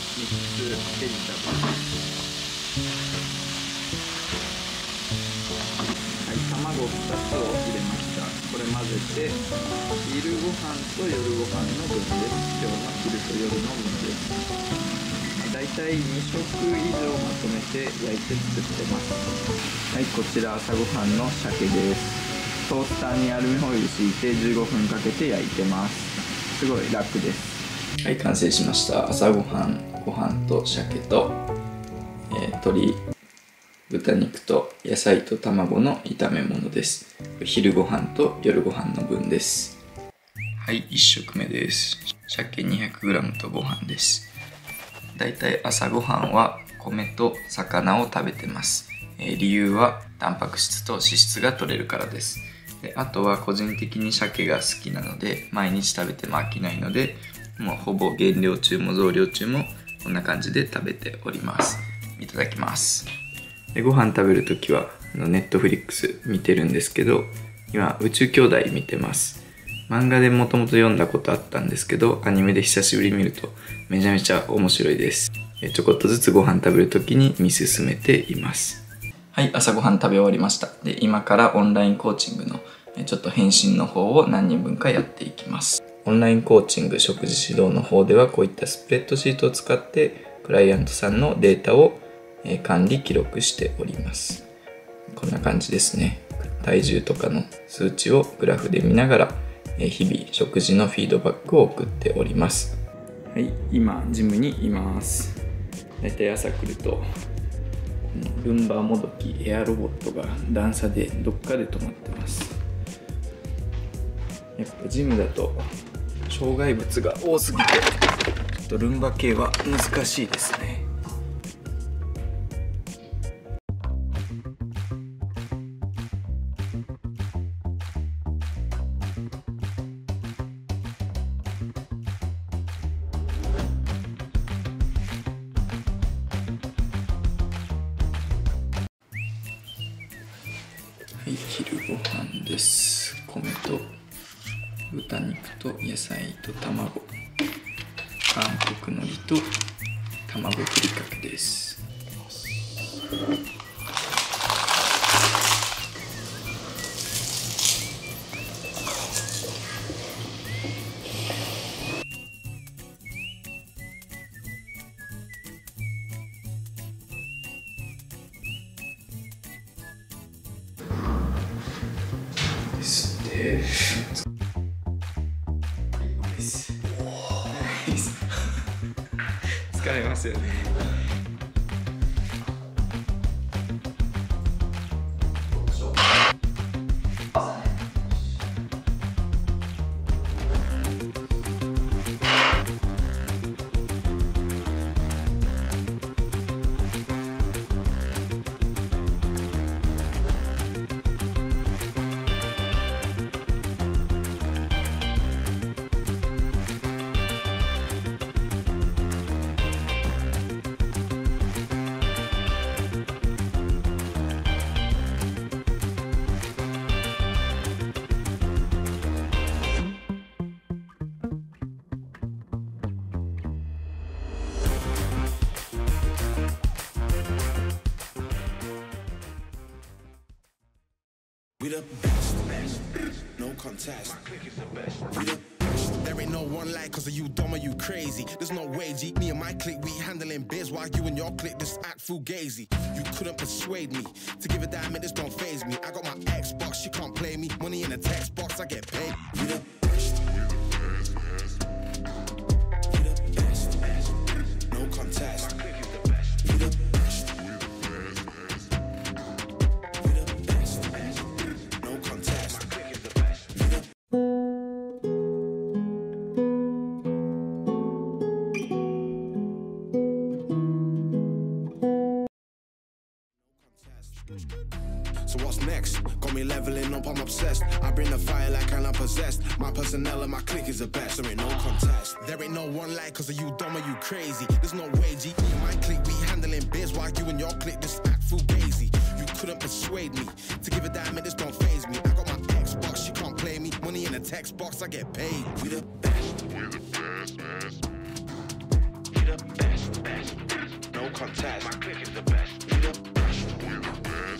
ミックスベジタブル。はい、卵2つを入れました。これ混ぜて、昼ご飯と夜ご飯の分です。今日の昼と夜の分です。だいたい2食以上まとめて焼いて作ってます。はい、こちら朝ごはんの鮭です。トースターにアルミホイル敷いて15分かけて焼いてます。すごい楽です。はい、完成しました。朝ごはん、ご飯と鮭と、鶏、豚肉と野菜と卵の炒め物です。昼ご飯と夜ご飯の分です。はい、1食目です。鮭 200g とご飯です。だいたい朝ごはんは米と魚を食べてます。理由はタンパク質と脂質が取れるからです。で、あとは個人的に鮭が好きなので毎日食べても飽きないので、もうほぼ減量中も増量中もこんな感じで食べております。いただきます。で、ご飯食べるときはネットフリックス見てるんですけど、今宇宙兄弟見てます。漫画でもともと読んだことあったんですけど、アニメで久しぶりに見るとめちゃめちゃ面白いです。ちょこっとずつご飯食べるときに見進めています。はい、朝ごはん食べ終わりました。で、今からオンラインコーチングのちょっと返信の方を何人分かやっていきます。オンラインコーチング食事指導の方ではこういったスプレッドシートを使ってクライアントさんのデータを管理記録しております。こんな感じですね。体重とかの数値をグラフで見ながら日々食事のフィードバックを送っております。はい、今ジムにいます。だいたい朝来るとルンバもどきエアロボットが段差でどっかで止まってます。やっぱジムだと障害物が多すぎてちょっとルンバ系は難しいですね。はい、昼ご飯です。米と豚肉と野菜と卵、韓国海苔と卵ふりかけです。疲れますよね。 We the best, no contest. We the best. There ain't no one like cause of you dumb or you crazy. There's no way, G. Me and my clique, we handling biz while you and your clique just act fugazi. You couldn't persuade me to give a damn, it just don't faze me. I got my Xbox, she can't play me. Money in a text box, I get paid. We the best. We the best, no contest. We the best. We the best, no contest. We the So what's next? Got me leveling up, I'm obsessed. I bring the fire like I'm possessed. My personnel and my clique is the best. There ain't no contest. There ain't no one like cause of you dumb or you crazy. There's no way, G. Me and my clique, we handling biz while you and your clique just act fugazi. You couldn't persuade me to give a damn, it just don't faze me. I got my Xbox, she can't play me. Money in a text box, I get paid. We the best. We the best. We the best. contest. My clique is the best. We the best. We the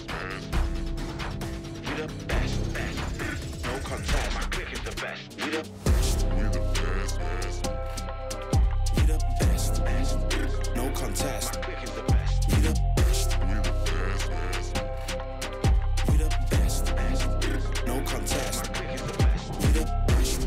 best. No contest. My clique is the best. We the best. We the best. No contest. My clique is the best. We the best. We the best. No contest. My clique is the best. We the best.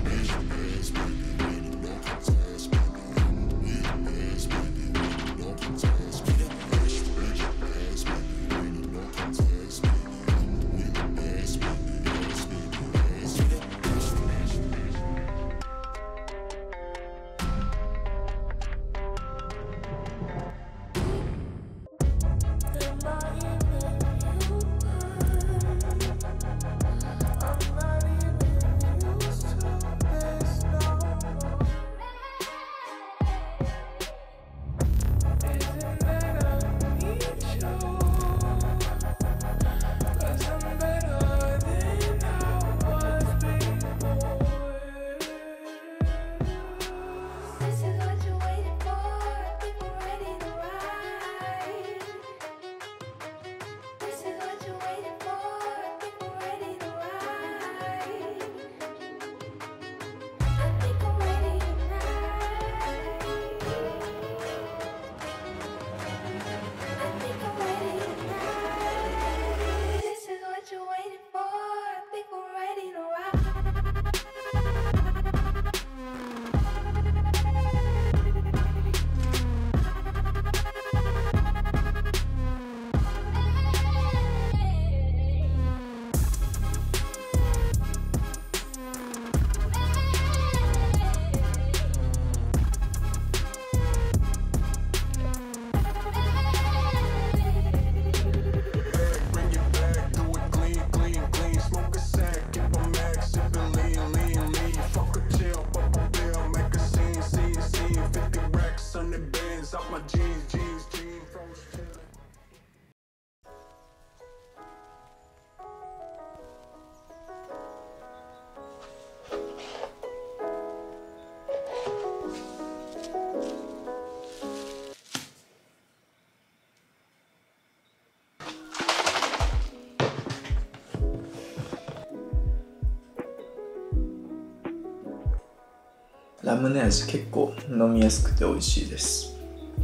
ラムネ味結構飲みやすくて美味しいです。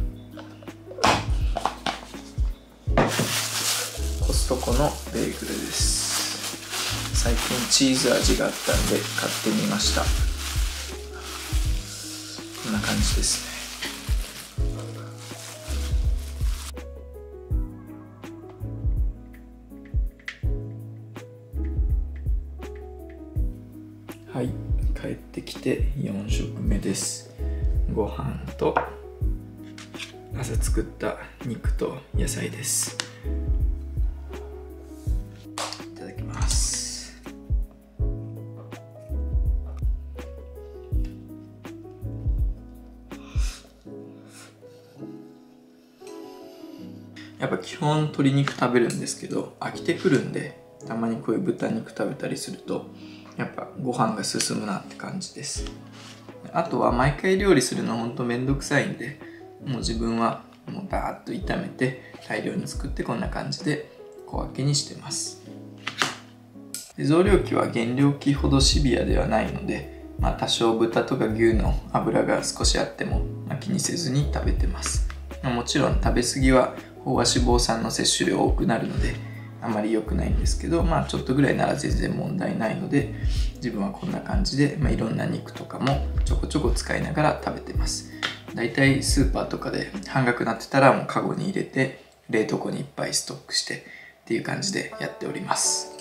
コストコのベーグルです。最近チーズ味があったんで買ってみました。こんな感じですね。はい、帰ってきて4食目です。ご飯と朝作った肉と野菜です。いただきます。やっぱ基本鶏肉食べるんですけど、飽きてくるんで、たまにこういう豚肉食べたりするとやっぱご飯が進むなって感じです。あとは毎回料理するのほんとめんどくさいんで、もう自分はもうバーッと炒めて大量に作ってこんな感じで小分けにしてます。で増量期は減量期ほどシビアではないので、多少豚とか牛の脂が少しあっても、気にせずに食べてます。もちろん食べ過ぎは飽和脂肪酸の摂取量多くなるのであまり良くないんですけど、ちょっとぐらいなら全然問題ないので、自分はこんな感じで、いろんな肉とかもちょこちょこ使いながら食べてます。だいたいスーパーとかで半額になってたらもうカゴに入れて冷凍庫にいっぱいストックしてっていう感じでやっております。